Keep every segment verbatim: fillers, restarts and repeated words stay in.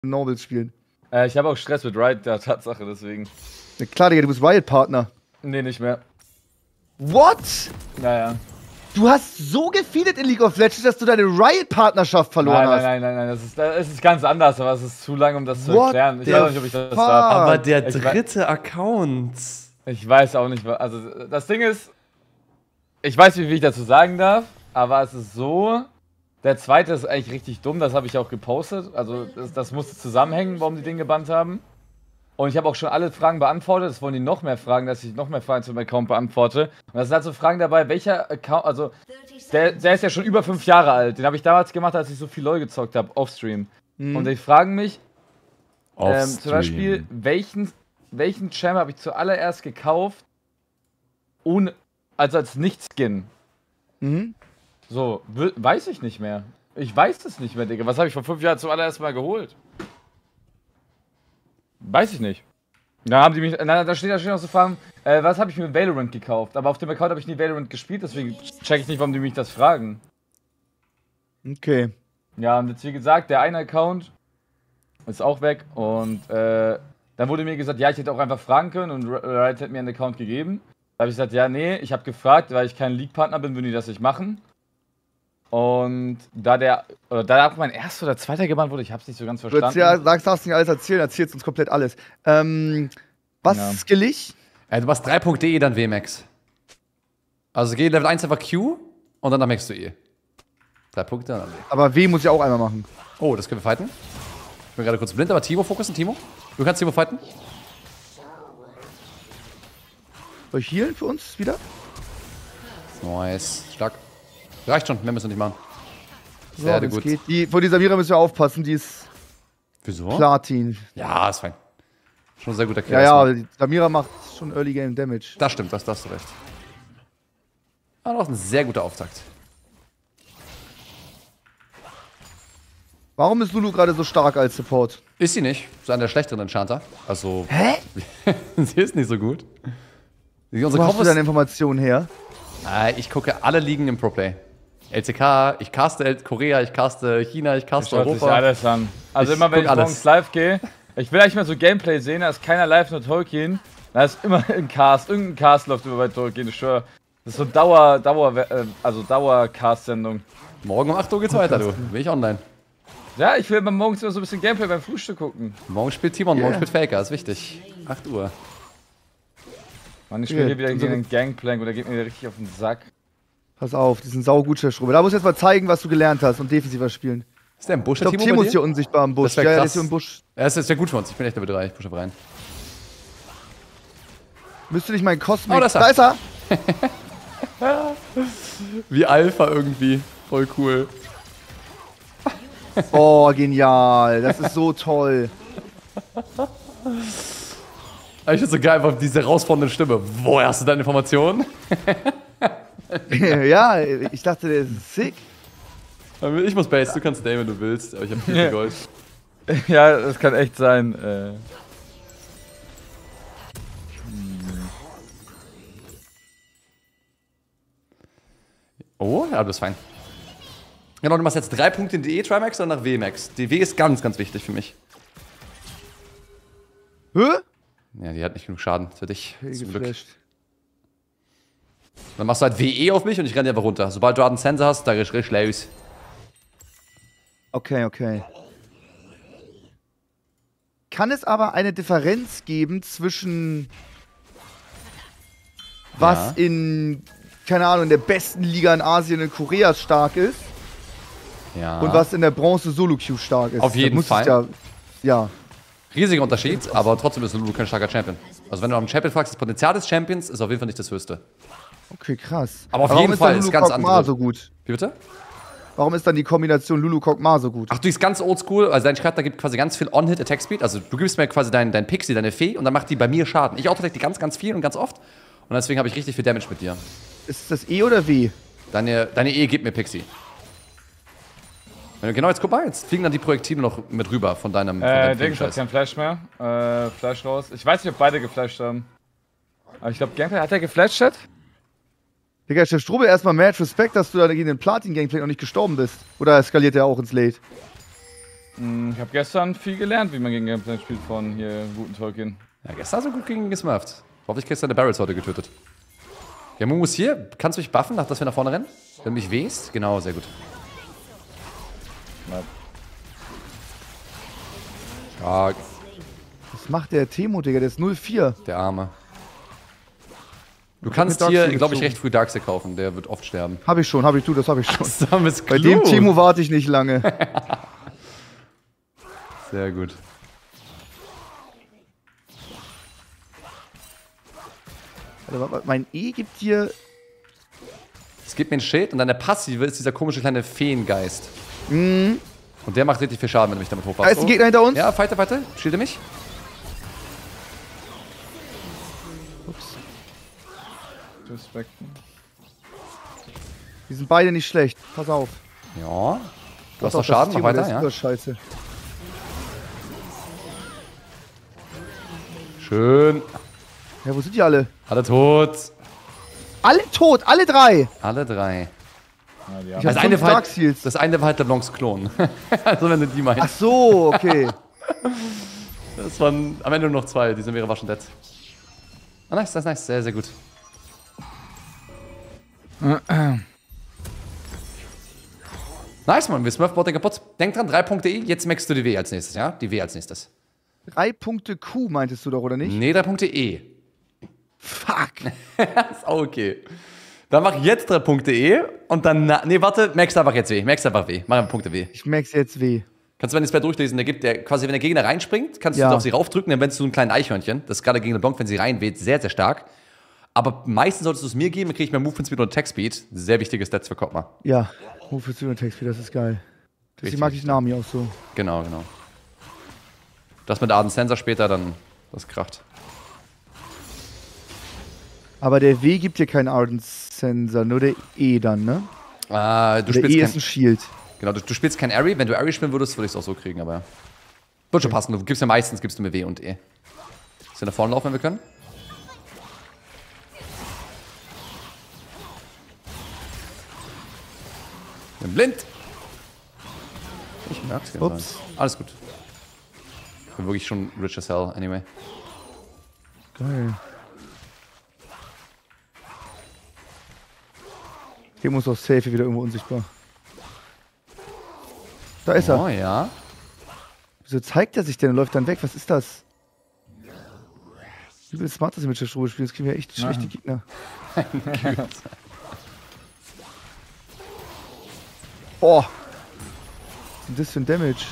Nobles spielen. Äh, ich habe auch Stress mit Riot, der Tatsache, deswegen. Ja, klar, Digga, du bist Riot-Partner. Nee, nicht mehr. What? Naja. Du hast so gefeedet in League of Legends, dass du deine Riot-Partnerschaft verloren nein, hast. Nein, nein, nein, nein, das ist, das ist ganz anders, aber es ist zu lang, um das zu What erklären. Ich the weiß nicht, ob ich das fuck? darf. Aber der Ich dritte Account. Ich weiß auch nicht, also das Ding ist, ich weiß nicht, wie ich dazu sagen darf, aber es ist so, der zweite ist eigentlich richtig dumm, das habe ich auch gepostet, also das, das musste zusammenhängen, warum die den gebannt haben. Und ich habe auch schon alle Fragen beantwortet, es wollen die noch mehr Fragen, dass ich noch mehr Fragen zum Account beantworte. Und da sind halt so Fragen dabei, welcher Account, also der, der ist ja schon über fünf Jahre alt, den habe ich damals gemacht, als ich so viel LoL gezockt habe, offstream. Mhm. Und die fragen mich, ähm, zum Beispiel, welchen, welchen Champ habe ich zuallererst gekauft, ohne, also als Nicht-Skin. Mhm. So, weiß ich nicht mehr. Ich weiß es nicht mehr, Digga. Was habe ich vor fünf Jahren zuallererst mal geholt? Weiß ich nicht. Da haben die mich, na, da steht da steht noch so Fragen, äh, was habe ich mir Valorant gekauft? Aber auf dem Account habe ich nie Valorant gespielt, deswegen check ich nicht, warum die mich das fragen. Okay. Ja, und jetzt wie gesagt, der eine Account ist auch weg und äh, dann wurde mir gesagt, ja, ich hätte auch einfach fragen können und Riot hat mir einen Account gegeben. Da habe ich gesagt, ja, nee, ich habe gefragt, weil ich kein League-Partner bin, würden die das nicht machen. Und da der, oder da auch mein erster oder zweiter gebannt wurde, ich hab's nicht so ganz verstanden. Du ja, sagst, darfst nicht alles erzählen, erzählst uns komplett alles. Ähm, was ja. skill ich? Ja, du machst drei Punkt E, dann W Max. Also geh Level eins einfach Q und dann maxst du E. Drei Punkte, dann W. Aber W muss ich auch einmal machen. Oh, das können wir fighten. Ich bin gerade kurz blind, aber Timo fokussen, Timo. Du kannst Timo fighten. Soll ich healen für uns wieder? Nice, stark. Reicht schon, mehr müssen wir nicht machen. So, Sehr gut. gut. Geht. Die, vor dieser Samira müssen wir aufpassen, die ist Wieso? Platin. Ja, ist fein. Schon sehr gut erklärt. Ja, ja, die Samira macht schon Early Game Damage. Das stimmt, das, das hast du recht. Aber auch ein sehr guter Auftakt. Warum ist Lulu gerade so stark als Support? Ist sie nicht. Ist einer der schlechteren Enchanter. Also. Hä? Sie ist nicht so gut. Sie, Wo hast du deine Informationen her? Äh, ich gucke alle Ligen im Pro-Play. L C K, ich caste Korea, ich caste China, ich caste Europa. Europa. Sich alles an. Also ich immer wenn ich alles. morgens live gehe, ich will eigentlich mal so Gameplay sehen, da ist keiner live, nur Tolkien. Da ist immer ein Cast, irgendein Cast läuft über bei Tolkien, ich schwör. Das ist so Dauer, Dauer, äh, also Dauer-Cast-Sendung. Morgen um acht Uhr geht's weiter, du. Bin ich online. Ja, ich will immer morgens immer so ein bisschen Gameplay beim Frühstück gucken. Morgen spielt Timon, Yeah. morgen spielt Faker, ist wichtig. acht Uhr. Mann, ich spiele Yeah. hier wieder gegen den Gangplank und der geht mir richtig auf den Sack. Pass auf, die sind saugut, der Strube. Da musst du jetzt mal zeigen, was du gelernt hast und defensiver spielen. Ist der im Busch, Ich glaube, der Timo Timo ist bei hier dir? unsichtbar im Busch. Das wär Ja, ja, der krass. ist hier im Busch. Ja, das ist ja gut für uns. Ich bin echt Level drei, ich push aber rein. Müsste nicht mein Cosmic... Oh, da ist er. Da ist er! Wie Alpha irgendwie. Voll cool. Oh, genial. Das ist so toll. Ich finde so geil, einfach diese herausfordernde Stimme. Woher hast du deine Informationen? Ja, ich dachte, der ist sick. Ich muss Base, du kannst Dame, wenn du willst, aber ich habe viel Ja. Gold. Ja, das kann echt sein. Äh. Oh, ja, du bist fein. Genau, du machst jetzt drei Punkte in D E Trimax oder nach W Max. Die W ist ganz, ganz wichtig für mich. Hä? Ja, die hat nicht genug Schaden für dich. Okay, Zum Glück. geflasht. Dann machst du halt W E auf mich und ich renne dir einfach runter. Sobald du einen Sensor hast, da ist richtig los. Okay, okay. Kann es aber eine Differenz geben zwischen was Ja. in, keine Ahnung, in der besten Liga in Asien in Korea stark ist Ja. und was in der Bronze Solo Queue stark ist? Auf jeden Da muss es Fall. Ja, ja. Riesiger Unterschied, aber trotzdem ist Lulu kein starker Champion. Also wenn du am Champion fragst, das Potenzial des Champions ist auf jeden Fall nicht das höchste. Okay, krass. Aber auf warum jeden ist Fall dann ist Lulu ganz Kog'Maw andere. so gut? Wie bitte? Warum ist dann die Kombination Lulu Kog'Maw so gut? Ach, du bist ganz oldschool, also dein Charakter gibt quasi ganz viel On-Hit-Attack-Speed. Also du gibst mir quasi dein, dein Pixie, deine Fee und dann macht die bei mir Schaden. Ich auto die ganz, ganz viel und ganz oft. Und deswegen habe ich richtig viel Damage mit dir. Ist das E oder W? Deine, deine E gibt mir Pixie. Wenn du, genau, jetzt guck mal, jetzt fliegen dann die Projektile noch mit rüber von deinem, von Äh, deinem Dings hat Fliegen-Scheiß. kein Flash mehr. Äh, Flash raus. Ich weiß nicht, ob beide geflasht haben. Aber ich glaube, Gameplay hat er geflasht, Chat? Digga, Chef Strube, erstmal mad Respekt, dass du da gegen den Platin-Gangplay noch nicht gestorben bist. Oder skaliert der auch ins Late? Ich habe gestern viel gelernt, wie man gegen Gameplan spielt von hier guten Tolkien. Ja, gestern hast du gut gegen gesmurft. Hoffentlich kriegst du deine Barrels heute getötet. Ja, Mumus hier. Kannst du mich buffen, dass wir nach vorne rennen? Wenn du mich wehst? Genau, sehr gut. Ja. Stark. Was macht der Temo, Digga? Der ist null vier. Der Arme. Du hab kannst mit hier, Darkseid glaube ich, gezogen. recht früh Darkseid kaufen. Der wird oft sterben. Hab ich schon, hab ich, du, das hab ich schon. Sammes Bei dem Clou. Temo warte ich nicht lange. Sehr gut. Also, mein E gibt dir. Es gibt mir ein Schild und dann der Passive ist dieser komische kleine Feengeist. Mhm. Und der macht richtig viel Schaden, wenn du mich damit Da hochmachst. ist ein Gegner hinter uns. Ja, fighter, fighter. Schilde mich. Ups. Respekt. Die sind beide nicht schlecht. Pass auf. Ja. Du hast Pass auf, noch Schaden, das mach Timo, der weiter, ist ja. super scheiße. Schön. Ja, wo sind die alle? Alle tot. Alle tot, alle drei. Alle drei. Ja, die Ich haben hab Das eine, fünf war Dark halt, Seals. das eine war halt LeBlancs Klon. Also wenn du die meinst. Ach so, okay. Das waren am Ende nur noch zwei, die sind wäre war schon dead. Ah, nice, nice, nice. Sehr, sehr gut. Nice, Mann, wir smurfen den kaputt. Denk dran, drei Punkte E, jetzt maxst du die W als nächstes, ja? Die W als nächstes. Drei Punkte Q meintest du doch, oder nicht? Nee, drei Punkte E. Fuck. Ist auch okay. Dann mach jetzt drei Punkte E und dann, na, nee, warte, max einfach jetzt W. Max einfach W. Mach einfach Punkte W. Ich max jetzt weh. Kannst du, wenn du es mal durchlesen, der gibt der quasi, wenn der Gegner reinspringt, kannst Ja. du auf sie raufdrücken, dann wendest du so ein kleines Eichhörnchen. Das ist gerade gegen LeBlanc, wenn sie reinweht, sehr, sehr stark. Aber meistens solltest du es mir geben, dann kriege ich mehr Movement Speed und Attack Speed. Sehr wichtige Stats für Kopma. Ja. Wofür zu Text, das ist geil. Deswegen Richtig, mag ich Nami auch so. Genau, genau. Das mit Arden Sensor später, dann das kracht. Aber der W gibt dir keinen Ardent Sensor, nur der E dann, ne? Ah, du der spielst E kein, ist ein Shield. genau, du, du spielst kein Airy. Wenn du Airy spielen würdest, würde ich es auch so kriegen, aber ja. Wird schon passen. Du gibst ja meistens gibst du mir W und E. Sollen wir nach vorne laufen, wenn wir können? Bin blind. Ich merk's gar Ups. nicht. Alles gut. Ich bin wirklich schon rich as hell, anyway. Geil. Hier muss auch safe wieder irgendwo unsichtbar. Da ist Oh er. ja. Wieso zeigt er sich denn und läuft dann weg? Was ist das? Wie smart, dass wir mit der Strobe spielen. Jetzt kriegen wir echt schlechte Gegner. Oh. Was ist denn das für ein Damage?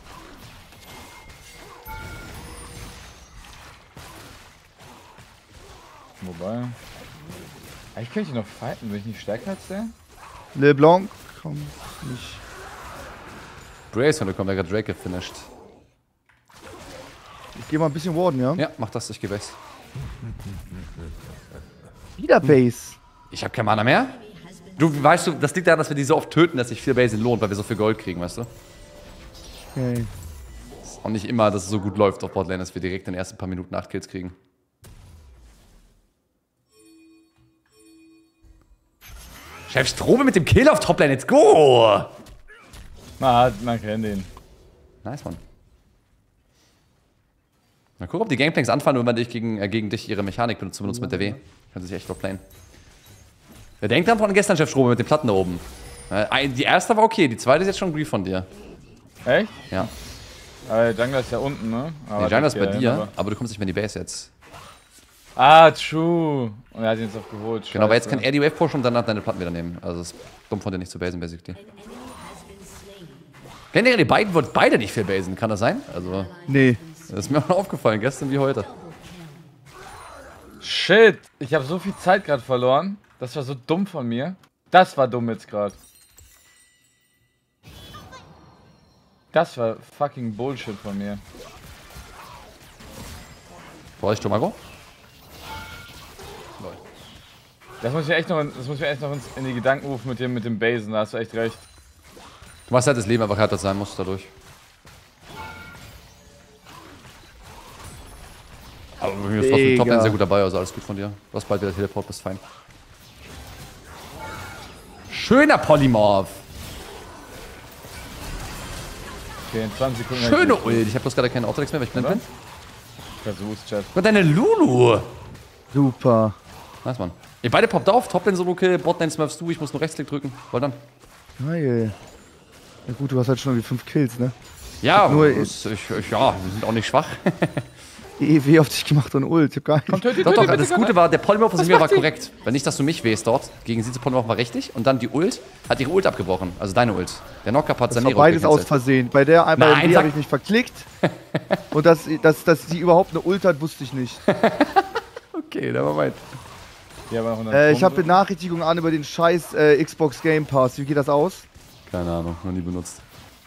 Wobei. Eigentlich könnte ich noch fighten, bin ich nicht stärker als der? LeBlanc, komm nicht. Brace, wenn du kommst, der gerade Drake finished. Ich geh mal ein bisschen warden, ja? Ja, mach das, ich geh Base. Wieder Base. Ich hab kein Mana mehr. Du weißt du, das liegt daran, dass wir die so oft töten, dass sich viel Base lohnt, weil wir so viel Gold kriegen, weißt du? Okay. Ist auch nicht immer, dass es so gut läuft auf Botlane, dass wir direkt in den ersten paar Minuten acht Kills kriegen. Chef Strobe mit dem Kill auf Toplane, let's go! Na, man kennt den. Nice, Mann. Mal gucken, ob die Gameplays anfangen, wenn man dich gegen, äh, gegen dich ihre Mechanik benutzt, benutzt mit der W. Können sich echt verplayen. Wer denkt dran von gestern, Chef Strobe, mit den Platten da oben? Äh, die erste war okay, die zweite ist jetzt schon Grief von dir. Echt? Ja. Aber der Jungler ist ja unten, ne? Aber Nee, Jungle ist der bei geht dir, ja hin, aber du kommst nicht mehr in die Base jetzt. Ah, true. Und er hat ihn jetzt auch geholt. Genau, aber jetzt Scheiße. kann er die Wave pushen und danach deine Platten wieder nehmen. Also es ist dumm von dir nicht zu basen, basically. Generell, die beiden wollten beide nicht viel basen, kann das sein? Also, Nee. das ist mir auch noch aufgefallen, gestern wie heute. Shit, ich habe so viel Zeit gerade verloren. Das war so dumm von mir. Das war dumm jetzt gerade. Das war fucking Bullshit von mir. Brauche ich Tomago? Das muss ich mir echt noch, in, das muss ich mir echt noch in, in die Gedanken rufen mit dem, mit dem Basen. Da hast du echt recht. Du machst halt das Leben einfach härter sein muss dadurch. Aber mir ist trotzdem Digga. Toplane sehr gut dabei, also alles gut von dir. Du hast bald wieder Teleport, bist fein. Schöner Polymorph. Okay, in zwanzig Sekunden. Schöne Ult. Ich hab bloß gerade keinen Autodex mehr, weil ich blind bin. Versuch's, Chat. Und deine Lulu. Super. Nice, Mann. Ihr beide poppt auf. Toplane Solo-Kill, Botlane smurfst du. Ich muss nur Rechtsklick drücken. Voll dann. Geil. Ja gut, du hast halt schon irgendwie fünf Kills, ne? Ja, nur ich, ich, ich, ja, wir sind auch nicht schwach. Die E W auf dich gemacht und Ult. Ich hab gar nicht. Komm, töte, Doch, töte, doch, bitte, das Gute war, der Polymorph von Was mir war macht die? korrekt. Wenn nicht, dass du mich wehst dort, gegen sie zu Polymorph war richtig. Und dann die Ult, hat ihre Ult abgebrochen. Also deine Ult. Der Knockup hat Das war Sanero beides aus gecancelt. Versehen. Bei der bei Nein, der E W sag- habe ich mich verklickt. Und dass, dass, dass sie überhaupt eine Ult hat, wusste ich nicht. Okay, der war weit. Hier aber noch eine Äh, ich habe Bombe. Benachrichtigungen an über den scheiß äh, Xbox Game Pass. Wie geht das aus? Keine Ahnung, noch nie benutzt.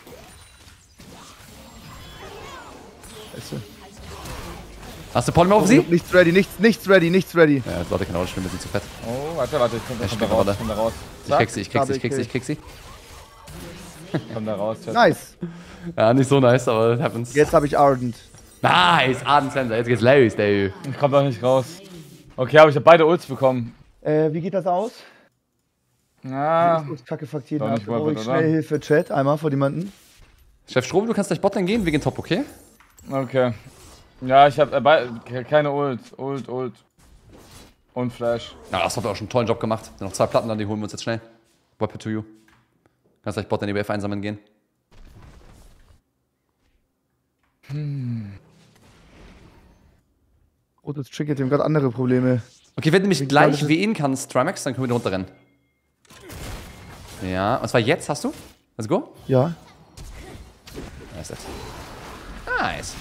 Scheiße. Hast du Polymorph auf Oh, sie? nichts ready, nichts, nichts ready, nichts ready. Ja, jetzt Leute, genau, spielen wir sind zu fett. Oh, warte, warte, ich komm, Er komm spielt da raus, gerade. komm da raus. Ich krieg sie, ich krieg sie, ich krieg sie, ich krieg sie. Komm da raus, Chat. Nice. Ja, nicht so nice, aber it happens. Jetzt habe ich Ardent. Nice, Arden Sensor, jetzt geht's los, ey. Ich komm doch nicht raus. Okay, aber ich habe beide Ults bekommen. Äh, wie geht das aus? Ah, Xbox Kacke fuckt jeden Doch ab. nicht Da brauche ich Word, schnell oder? Hilfe, Chat. Einmal vor jemanden. Chef Strom, du kannst gleich Botlane gehen, wegen Top, okay? okay. Ja, ich habe äh, bei- ke- keine Ult. Ult, Ult. Und Flash. Ja, das hat auch schon einen tollen Job gemacht. Sind noch zwei Platten, dann die holen wir uns jetzt schnell. Weapon to you. Kannst gleich Botlane die Wave einsammeln gehen. Oh, das triggert dem gerade andere Probleme. Okay, wenn du mich gleich alles- wehen kannst, Trimax, dann können wir wieder runterrennen. Ja, und zwar jetzt hast du? Let's go. Ja. Nice. That. Nice.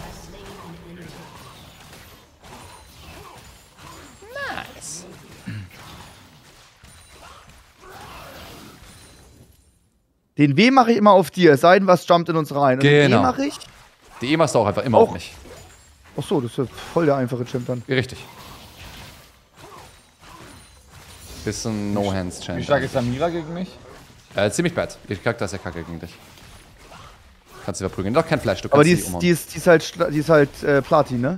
Nice. Den W mache ich immer auf dir, es sei denn, was jumpt in uns rein. Und den Genau. E mache ich. Die E machst du auch einfach immer Auch. auf mich. Ach so, das ist ja voll der einfache Champ dann. Richtig. Bisschen No-Hands-Champ. Wie stark ist Samira gegen mich? Äh, ziemlich bad. Ihr Charakter ist ja kacke gegen dich. Kannst du verprügeln. Doch kein Flash, du kannst Aber die sie ist, umhauen. die ist, die ist halt, schla- die ist halt äh, Platin, ne?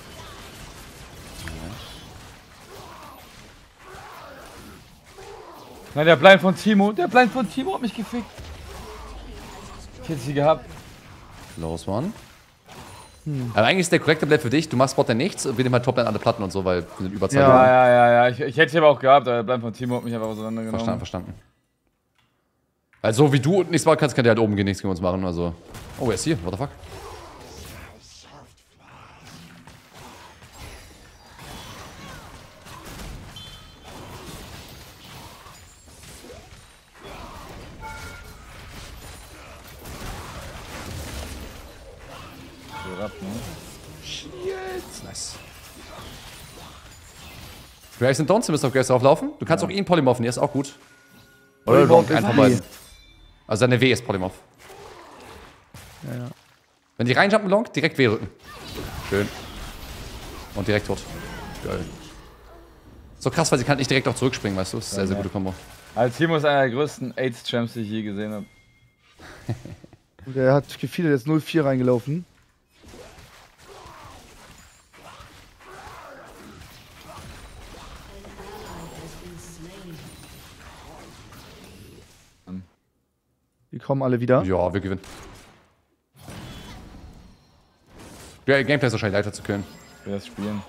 Nein, der Blind von Timo. Der Blind von Timo hat mich gefickt. Ich hätte sie gehabt. Close one. Aber eigentlich ist der korrekte Play für dich. Du machst Botlane nichts und wir nehmen halt Toplane alle Platten und so, weil wir sind Überzahl. Ja. Ja, ja, ja, ja. Ich, ich hätte sie aber auch gehabt, aber der Blind von Timo hat mich einfach auseinandergenommen. Verstanden, verstanden. Also, wie du unten nichts machen kannst, kann der halt oben gehen nichts gegen uns machen. Also. Oh, er ist hier. What the fuck? So ab, ne? Jetzt. Nice. Graves sind Dons, du müsst auf Graves auflaufen. Du kannst auch ihn polymorphen, der ist auch gut. Oder Polymorph Long, einen ist von W. beiden. Also seine W ist Polymorph. Ja, ja. Wenn die reinjumpen Long, direkt W rücken. Schön. Und direkt tot. Geil. So krass, weil sie kann nicht direkt auch zurückspringen, weißt du? Das ist eine sehr, sehr Ja. gute Kombo. Also Timo ist einer der größten AIDS-Champs, die ich je gesehen habe. Und der hat gefiedert, der ist null vier reingelaufen. Die kommen alle wieder. Ja, wir gewinnen. Ja, Gameplay ist wahrscheinlich leichter zu killen. Ich will das spielen.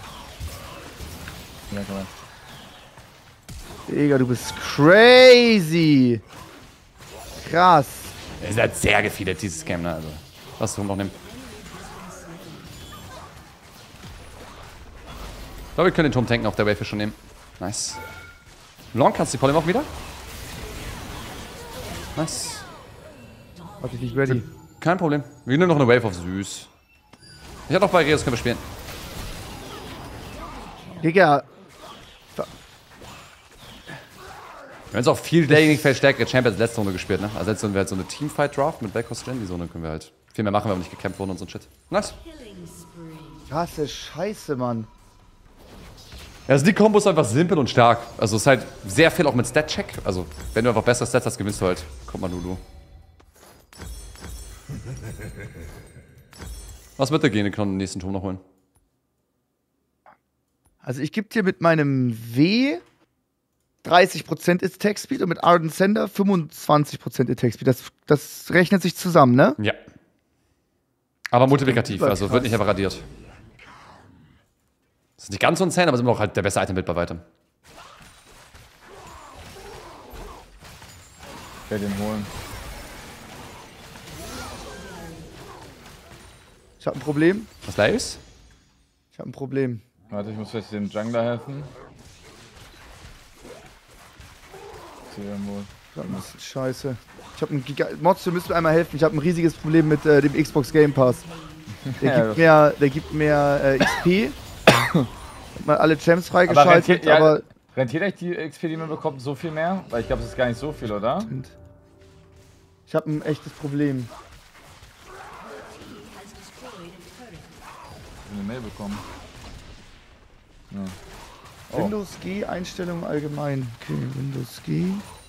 Ja, komm mal. Digga, du bist crazy. Krass. Es ist halt sehr gefeedet, dieses Game, ne? Also, lass es noch nehmen. Ich glaube, wir können den Turm tanken auf der Wave schon nehmen. Nice. Long kannst du die Polymorph wieder? Nice. Warte, ich nicht ready. Kein Problem. Wir nehmen noch eine Wave auf süß. Ich hab noch bei Reus, können wir spielen. Digga, Wir haben jetzt auch viel derjenige viel stärkere Champions letzte Runde gespielt, ne? Also jetzt sind wir halt so eine Teamfight-Draft mit Backcost Gen. Die Zone können wir halt viel mehr machen, wenn wir nicht gekämpft wurden und so ein Shit. Nice. krasse Scheiße, Mann. Also die Kombo ist einfach simpel und stark. Also es ist halt sehr viel auch mit Stat-Check. Also wenn du einfach bessere Stats hast, gewinnst du halt. Kommt mal, Lulu. Was wird der gehen? Wir können den nächsten Turm noch holen. Also ich gebe dir mit meinem W dreißig Prozent Attack Speed und mit Ardent Sender fünfundzwanzig Prozent Attack Speed. Das, das rechnet sich zusammen, ne? Ja. Aber multiplikativ, Überkrass. also wird nicht einfach radiert. Das ist nicht ganz so insane, aber ist immer noch halt der beste Item-Bild bei weitem. Ich werde den holen. Ich habe ein Problem. Was da ist? Ich habe ein Problem. Warte, ich muss vielleicht dem Jungler helfen. Ich sehe irgendwo. Das ist scheiße. Ich habe ein Giga Mods, du müsst mir einmal helfen. Ich habe ein riesiges Problem mit äh, dem Xbox Game Pass. Der Ja, gibt mehr, der gibt mehr äh, X P. Hat mal alle Champs Aber freigeschaltet, rentiert, ja, aber. rentiert euch die X P, die man bekommt, so viel mehr? Weil ich glaube, es ist gar nicht so viel, oder? Ich habe ein echtes Problem. Eine Mail bekommen. Ja. Oh. Windows G, Einstellungen allgemein. Okay, Windows G.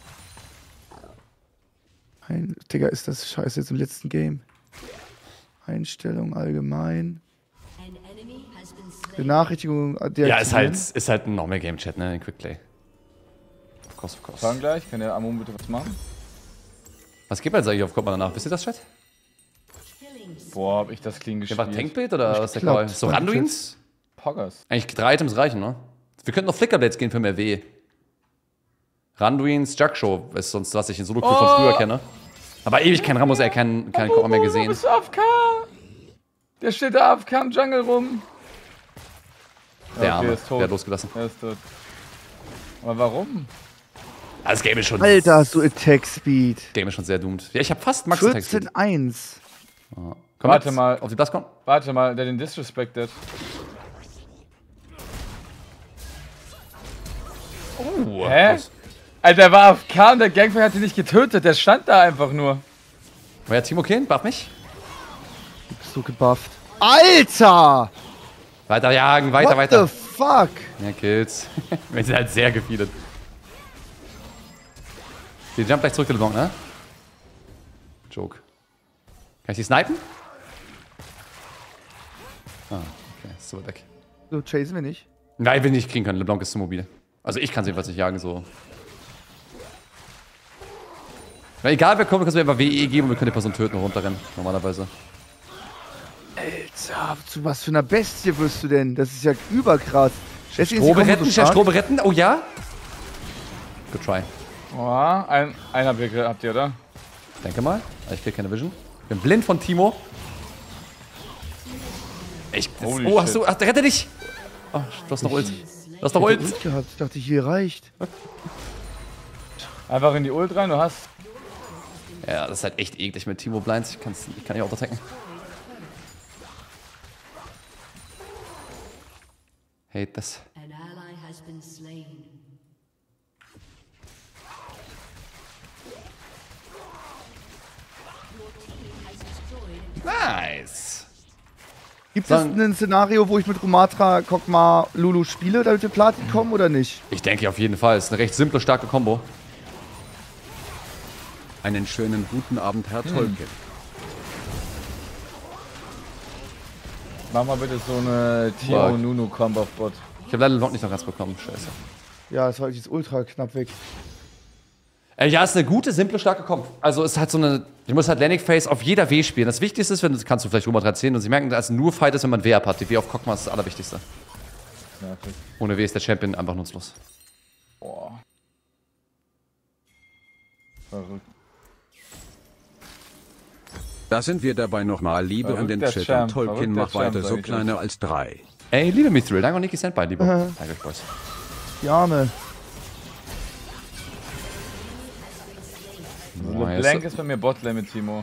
Ein, Digga, ist das scheiße jetzt im letzten Game. Einstellungen allgemein. Benachrichtigung. Ja, ist halt, ist halt ein Normal Game Chat, ne? Ein Quickplay. Of course, of course. Fragen gleich. Kann der Amon bitte was machen? Was gibt jetzt eigentlich auf? Kommt mal danach. Wisst ihr das, Chat? Boah, hab ich das clean Ja, gespielt. war Tankblade oder was ist der klappt. Call? So Randuins? Poggers. Eigentlich drei Items reichen, ne? Wir könnten noch Flickerblades gehen für mehr W. Randuins, Jugshow ist sonst, was ich in Solo-Queue Oh. von früher kenne. Aber ewig kein Ramos, er keinen kein Kopf mehr gesehen. Bist du A F K? Der steht da A F K im Jungle rum. Der okay, Arme, ist tot. der hat losgelassen. Er ist tot. Aber warum? Ah, das Game ist schon, Alter, hast du Attack Speed. Game ist schon sehr doomed. Ja, ich habe fast Max Attack Speed. vierzehn eins. Komm Warte jetzt mal. auf die Blastcon. Warte mal, der den disrespected. Oh, Hä? Alter, der war A F K und der Gangplank hat ihn nicht getötet. Der stand da einfach nur. War ja Timo Kane? Buff mich? Bist du gebufft. Alter! Weiter jagen, weiter, What weiter. the fuck? Ja, Kills. Wir sind halt sehr gefeedet. Die jump gleich zurück, LeBlanc, ne? Joke. Kann ich die snipen? Ah, okay, ist so weit weg. So chasen wir nicht. Nein, will nicht kriegen können. LeBlanc ist zu mobil. Also ich kann sie jedenfalls nicht jagen, so. Na, egal wer kommt, kannst du mir einfach W E geben und wir können die Person töten und runterrennen, normalerweise. Alter, zu was für einer Bestie wirst du denn? Das ist ja überkrass. Deswegen ist die Strobe Kombo retten, so Chef, stark. Strobe retten, oh ja? Good try. Oh, ein, einen habt ihr, habt ihr, oder? Denke mal. Ich krieg keine Vision. Ich bin blind von Timo. Ich, das, Holy oh, hast shit. du, ach, rette dich! Oh, du hast noch Ult. Du hast noch Ich Ult. hab Ult gehabt. Ich dachte, hier reicht. Einfach in die Ult rein, du hast. Ja, das ist halt echt eklig mit Timo Blinds. Ich, kann's, ich kann nicht auto-attacken. Hate this. An ally has been slain. Nice. Gibt es Sagen- ein Szenario, wo ich mit Rumatra, Kokmar, Lulu spiele, damit wir Platin kommen oder nicht? Ich denke auf jeden Fall. Es ist eine recht simple, starke Kombo. Einen schönen guten Abend, Herr Tolkien. Mach mal bitte so eine Timo Fuck. Nunu Combo auf Bot. Ich habe leider noch nicht noch ganz bekommen. Scheiße. Ja, das war jetzt ultra knapp weg. Äh, ja, es ist eine gute, simple, starke Kombo. Also es ist halt so eine. Ich muss halt Landing Phase auf jeder W spielen. Das Wichtigste ist, wenn du kannst du vielleicht Rumor erzählen und sie merken, dass es nur Fight ist, wenn man W-Up hat. Die W auf Kokmar ist das Allerwichtigste. Nervig. Ohne W ist der Champion einfach nutzlos. Boah. Verrückt. Da sind wir dabei nochmal. Liebe an den Verrückter Chat Champ, und Tolkien, verrückter mach weiter Champ, so sag ich kleiner als drei. Ey, liebe Mithril, danke und Niki Sandby, lieber. Danke euch, Boys. Gerne. Boah, LeBlanc jetzt- ist bei mir Botlane mit Timo.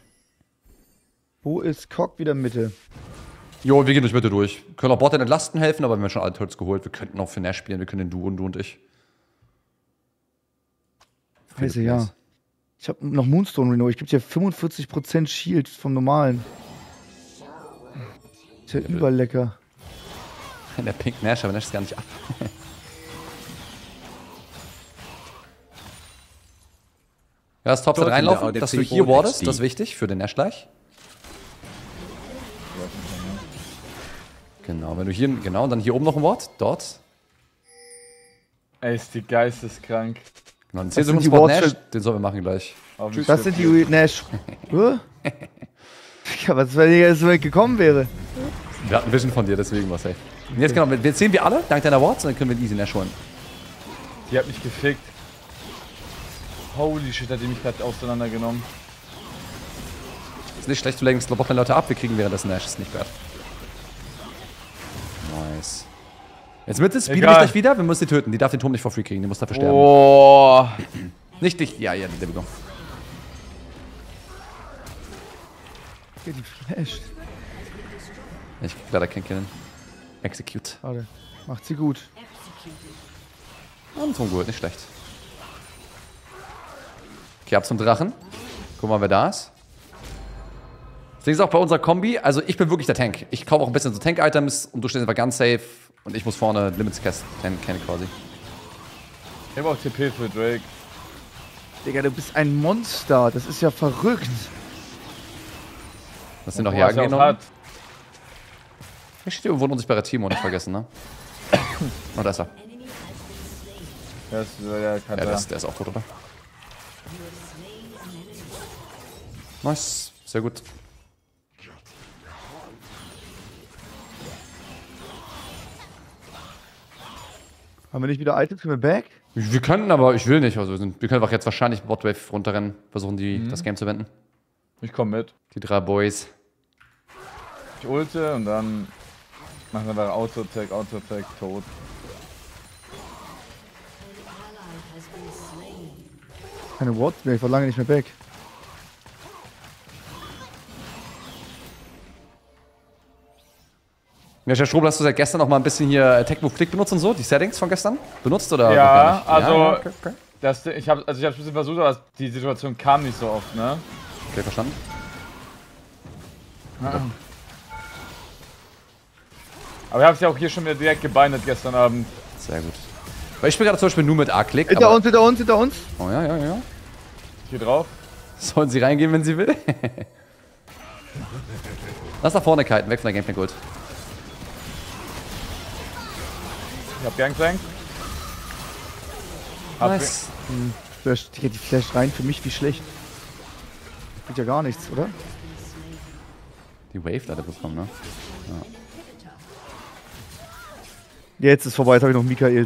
Wo ist Cock wieder Mitte? Jo, wir gehen durch Mitte durch. Können auch Bot entlasten helfen, aber wir haben schon alle Turrets geholt. Wir könnten auch für Nash spielen. Wir können den Duo und du und ich. Scheiße, ja. Ich habe noch Moonstone Reno. Ich gebe dir fünfundvierzig Prozent Shield vom normalen. Ist ja überlecker. Der Pink Nash, aber Nash ist gar nicht ab. Ja, das Topside Dort in der reinlaufen, A D C dass du hier Bot wardest, X D. das ist wichtig für den Nash gleich. Genau, wenn du hier, genau, und dann hier oben noch ein Ward, dort. Ey, ist die geisteskrank. Genau, den Das sind die zehn Sekunden Nash, Wortschritt- den sollen wir machen gleich. Auf Das sind die Nash. Hä? Ja, was, wenn ich so weit gekommen wäre? Wir hatten Vision von dir, deswegen was, ey. Und jetzt genau, jetzt sehen wir alle, dank deiner Wards, und dann können wir den easy Nash holen. Die hat mich gefickt. Holy shit, hat die mich gerade auseinandergenommen. Ist nicht schlecht, du lenkst Botlane-Leute ab, wir kriegen währenddessen Nash, ist nicht bad. Nice. Jetzt mit ist, speeden wir Egal. gleich wieder, wir müssen die töten. Die darf den Turm nicht for free kriegen, die muss dafür sterben. Oh. Nicht dich, ja, ja, der Begon. Ja, die flasht. Ich krieg leider keinen Killen. Execute. Warte, macht sie gut. Ah, ein Turm gut, nicht schlecht. Okay, ab zum Drachen. Guck mal, wer da ist. Deswegen ist auch bei unserer Kombi, also ich bin wirklich der Tank. Ich kaufe auch ein bisschen so Tank-Items und du stehst einfach ganz safe und ich muss vorne Limits kennen quasi. Ich hab auch T P für Drake. Digga, du bist ein Monster. Das ist ja verrückt. Das sind noch Boah, ist ja auch Jagen hart. Ich stehe irgendwo ein unsichtbarer Timo, nicht vergessen, ne? Oh, da ist er. Der ist, ja, kann Ja, der. der ist, der ist auch tot, oder? Nice, sehr gut. Haben wir nicht wieder Items? Können wir back? Wir können, aber ich will nicht. Also wir, sind, wir können einfach jetzt wahrscheinlich Botwave runterrennen, versuchen die, Mhm. das Game zu wenden. Ich komm mit. Die drei Boys. Ich ulte und dann machen wir einfach Auto-Attack, Auto-Attack, tot. Keine Wards mehr, ich war lange nicht mehr back. Ja, Herr Strobel, hast du seit gestern noch mal ein bisschen hier Attack Move Click benutzt und so? Die Settings von gestern? Benutzt oder? Ja, noch gar nicht? also- Ja, okay, okay. Das, ich habe also ich hab's ein bisschen versucht, aber die Situation kam nicht so oft, ne? Okay, verstanden. Aber ich hab's ja auch hier schon wieder direkt gebindet gestern Abend. Sehr gut. Weil ich spiele gerade zum Beispiel nur mit A-Click. Hinter aber- uns, hinter uns, hinter uns. Oh ja, ja, ja. Hier drauf. Sollen sie reingehen, wenn sie will? Lass nach vorne kiten, weg von der Gameplay Gold. Ich hab Gangplank. Hab Nice. Flash, Digga, die Flash rein für mich wie schlecht. Bringt ja gar nichts, oder? Die Wave leider bekommen, ne? Jetzt ist vorbei, jetzt habe ich noch Michaels.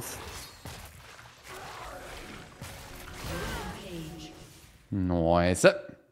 Nice.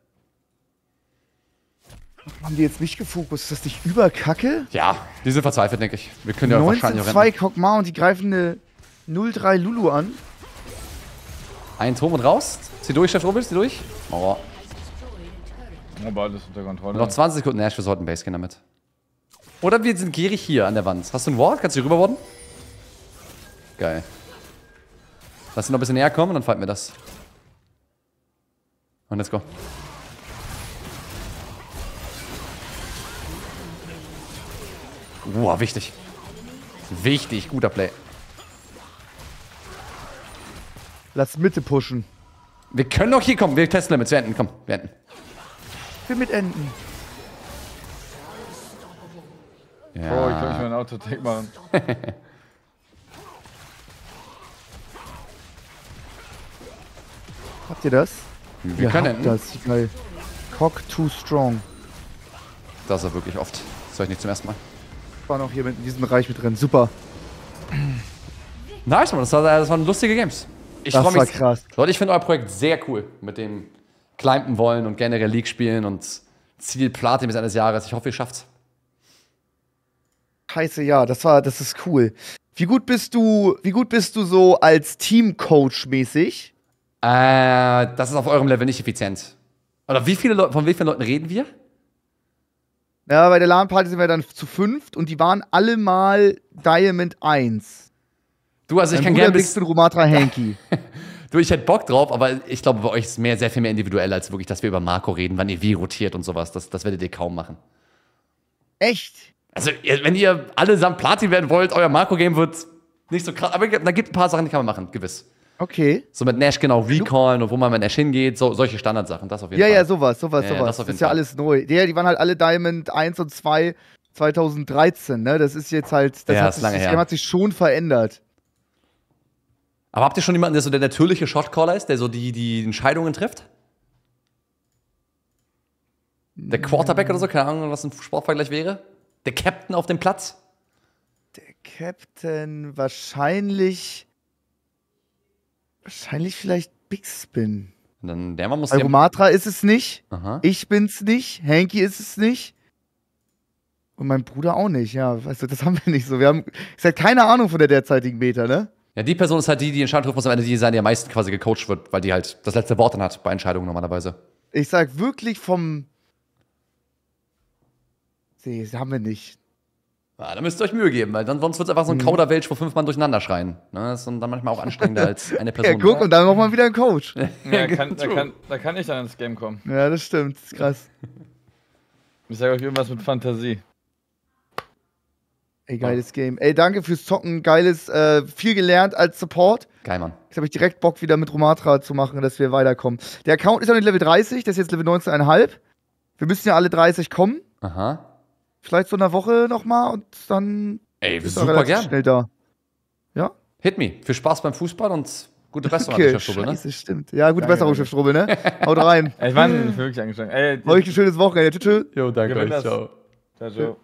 Haben die jetzt nicht gefokust? Ist das nicht überkacke? Ja, die sind verzweifelt, denke ich. Wir können ja wahrscheinlich neunzehn auch zwei rennen. Kog'Maw und die greifen eine null drei Lulu an. Ein Turm und raus. Zieh durch, Chef Robel, zieh durch. Oh. Aber alles unter Kontrolle. Noch zwanzig Sekunden Nash, wir sollten Base gehen damit. Oder wir sind gierig hier an der Wand. Hast du einen Ward? Kannst du hier rüberwarden? Geil. Lass ihn noch ein bisschen näher kommen und dann fighten wir das. Und let's go. Wow, wichtig. Wichtig, guter Play. Lass Mitte pushen. Wir können doch hier kommen. Wir testen Limits. Wir enden. Komm, wir enden. Wir mit enden. Oh, ich kann nicht mehr ein Auto-Attack machen. Habt ihr das? Wir Ihr können habt enden. das. Geil. Cock too strong. Das ist er wirklich oft. Das höre ich nicht zum ersten Mal. War noch hier mit in diesem Bereich mit drin. Super. Nice, man. Das, war, das waren lustige Games. Ich Das freu war mich. krass. Leute, ich finde euer Projekt sehr cool. Mit dem climben wollen und generell League spielen und Ziel Platin bis eines Jahres. Ich hoffe, ihr schafft's. Scheiße, ja, das war, das ist cool. Wie gut bist du, wie gut bist du so als Teamcoach mäßig? Äh, das ist auf eurem Level nicht effizient. Oder wie viele Leute, von wie vielen Leuten reden wir? Ja, bei der LAN-Party sind wir dann zu fünft und die waren alle mal Diamond eins. Du, also ich Mein kann Bruder gerne blickt bis, mit Rumatra Hanky. du, ich hätte Bock drauf, aber ich glaube, bei euch ist es mehr, sehr viel mehr individuell, als wirklich, dass wir über Marco reden, wann ihr wie rotiert und sowas. Das, das werdet ihr kaum machen. Echt? Also, ihr, wenn ihr allesamt Platin werden wollt, euer Marco-Game wird nicht so krass. Aber da gibt ein paar Sachen, die kann man machen, gewiss. Okay. So mit Nash genau recallen und wo man mit Nash hingeht, so, solche Standardsachen, das auf jeden Ja, Fall. ja, sowas, sowas, Ja, ja, sowas. das auf Das jeden ist ja Fall. alles neu. Ja, die waren halt alle Diamond eins und zwei zwanzig dreizehn, ne? Das ist jetzt halt, das, Ja, hat ist sich, lange das her. Game hat sich schon verändert. Aber habt ihr schon jemanden, der so der natürliche Shotcaller ist, der so die, die Entscheidungen trifft? Der Quarterback oder so? Keine Ahnung, was ein Sportvergleich wäre? Der Captain auf dem Platz? Der Captain wahrscheinlich. Wahrscheinlich vielleicht Big Spin. Und dann der Mann muss Bei ja- Romatra ist es nicht. Aha. Ich bin's nicht. Hanky ist es nicht. Und mein Bruder auch nicht. Ja, weißt du, das haben wir nicht so. Wir haben, ich sag, keine Ahnung von der derzeitigen Beta, ne? Ja, die Person ist halt die, die Entscheidung trifft, muss am Ende die sein, die am meisten quasi gecoacht wird, weil die halt das letzte Wort dann hat bei Entscheidungen normalerweise. Ich sag wirklich vom. Nee, das haben wir nicht. Ja, da müsst ihr euch Mühe geben, weil dann sonst wird es einfach so ein Mhm. Kauderwelsch, wo fünf Mann durcheinander schreien. Ne? Das ist dann manchmal auch anstrengender als eine Ja, Person. guck, und dann nochmal wieder ein Coach. Ja, kann, da, kann, da kann ich dann ins Game kommen. Ja, das stimmt. Das ist krass. Ich sag euch irgendwas mit Fantasie. Ey, geiles Game. Ey, danke fürs Zocken. Geiles, äh, viel gelernt als Support. Geil, Mann. Jetzt habe ich direkt Bock, wieder mit Romatra zu machen, dass wir weiterkommen. Der Account ist ja nicht Level dreißig, der ist jetzt Level neunzehn Komma fünf. Wir müssen ja alle dreißig kommen. Aha. Vielleicht so in einer Woche nochmal und dann Ey, ist er super relativ gern. schnell da. Ja? Hit me. Viel Spaß beim Fußball und gute Besserung Okay, an der Chefstube, ne? scheiße, stimmt. Ja, gute Danke, Besserung, danke. Chefstrobel, ne? Haut rein. Ey, ich war wirklich angeschlagen. Ey, Euch ein schönes Wochenende. Tschüss, tschüss. Jo, danke Gewinn euch. das. Ciao. Ciao, ciao.